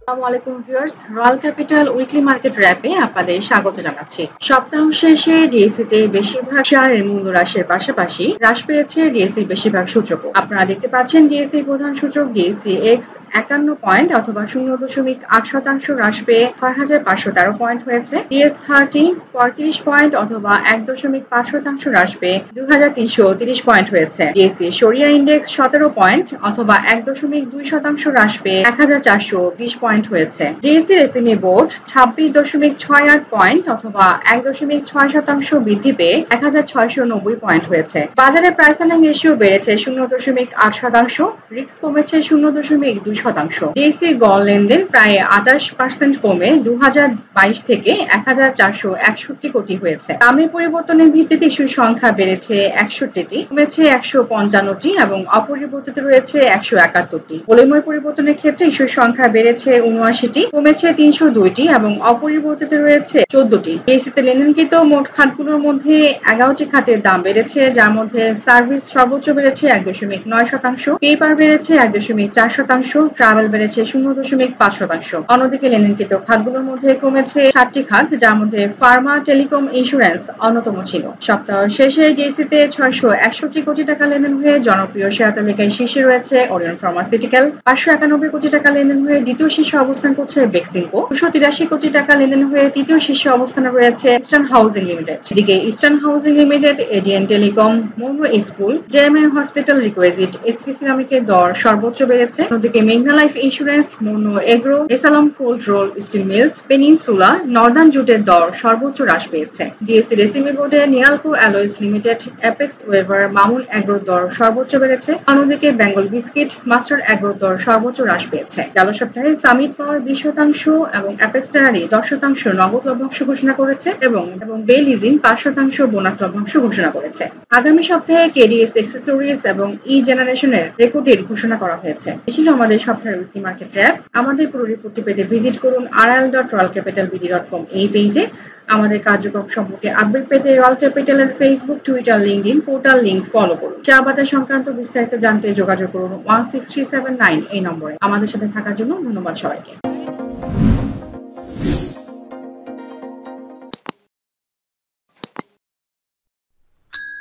আসসালামু আলাইকুম viewers, royal capital weekly market র্যাপে আপনাদের স্বাগত জানাচ্ছি। সপ্তাহ শেষে ডিএসইতে বেশিরভাগ শেয়ারের মূল্য হ্রাসের পাশাপাশি হ্রাস পেয়েছে ডিএসইর বেশিরভাগ সূচকও। আপনারা দেখতে পাচ্ছেন ডিএসইর প্রধান সূচক ডিএসই এক্স 51 পয়েন্ট অথবা 0.8% হ্রাস পেয়ে 6,513 পয়েন্ট হয়েছে। ডিএস30 35 পয়েন্ট অথবা 1.5% হ্রাস পেয়ে 2,330 পয়েন্ট হয়েছে। ডিএসই সরিয়া ইন্ডেক্স 17 পয়েন্ট অথবা 1.2% হ্রাস পেয়ে 1,420 পয়েন্ট হয়েছে। ডিএসইর এসএমই বোর্ড 26.68 পয়েন্ট অথবা 1.6% বৃদ্ধি পেয়ে 1,690 পয়েন্ট হয়েছে। বাজারে প্রাইস আর্নিং রেশিও বেড়েছে 0.8%, রিস্ক কমেছে 0.2%। ডিএসইর গড় লেনদেন প্রায় 28% কমে 2022 থেকে 1,461 কোটি হয়েছে। দামের পরিবর্তনের ভিত্তিতে ইস্যুর সংখ্যা বেড়েছে 61টি, কমেছে 155টি এবং অপরিবর্তিত রয়েছে 171টি। ভলিউমের পরিবর্তনের ক্ষেত্রে ইস্যুর সংখ্যা বেড়েছে 79টি, কমেছে 302টি এবং অপরিবর্তিত রয়েছে 14টি। ডিএসইতে লেনদেনকৃত মোট খাতগুলোর মধ্যে 11টি খাতের দাম বেড়েছে, যার মধ্যে সার্ভিস সর্বোচ্চ বেড়েছে 1.9%, পেপার বেড়েছে 1.4%, ট্রাভেল বেড়েছে 0.5%। অন্যদিকে লেনদেনকৃত খাতগুলোর মধ্যে কমেছে 7টি খাত, যার মধ্যে ফার্মা, টেলিকম, ইন্স্যুরেন্স অন্যতম ছিল। সপ্তাহ শেষে ডিএসইতে 661 কোটি টাকা লেনদেন হয়ে জনপ্রিয় শেয়ার তালিকায় শীর্ষে রয়েছে ওরিয়ন ফার্মাসিউটিক্যাল। 591 কোটি টাকা লেনদেন হয়ে দ্বিতীয় শীর্ষে অবস্থান করছে বেক্সিমকো। 283 কোটি টাকা লেনদেন হয়ে তৃতীয় শীর্ষে অবস্থানে রয়েছে ইস্টার্ন হাউজিং লিমিটেড। এদিকে eastern housing limited, A D N telecom, mono school, J M A hospital requisite, S P সিরামিকের দর সর্বোচ্চ বেড়েছে। অন্যদিকে মেঘনা লাইফ ইন্স্যুরেন্স, মোনো এগ্রো, এসালম cold roll steel mills, Peninsula, northern জুটের দর সর্বোচ্চ হ্রাস পেয়েছে। ডিএসইর এসএমই বোর্ডে Nialco alloys limited, apex weaver, Mamun এগ্রোর দর সর্বোচ্চ বেড়েছে। অন্যদিকে বেঙ্গল বিস্কিট, মাস্টার এগ্রোর দর সর্বোচ্চ হ্রাস পেয়েছে। গেল সপ্তাহে সামিট পাওয়ার 20% এবং অ্যাপেক্স ট্যানারি 10% নগদ লভ্যাংশ ঘোষণা করেছে এবং বে লিজিং 5% বোনাস লভ্যাংশ ঘোষণা করেছে। আগামী সপ্তাহে কেডিএস এক্সেসরিজ এবং ই জেনারেশনের রেকর্ড ডেট ঘোষণা করা হয়েছে। এই ছিল আমাদের সপ্তাহের উইকলি মার্কেট র্যাপ। আমাদের পুরো রিপোর্টটি পেতে ভিজিট করুন rl.royalcapitalbd.com এই পেজে। আমাদের কার্যক্রম সম্পর্কে আপডেট পেতে রয়্যাল ক্যাপিটালের Facebook, Twitter, LinkedIn, portal link follow করুন। শেয়ার বাজার সংক্রান্ত বিস্তারিত জানতে যোগাযোগ করুন 16379 এই নম্বরে। আমাদের সাথে থাকার জন্য ধন্যবাদ সবাইকে।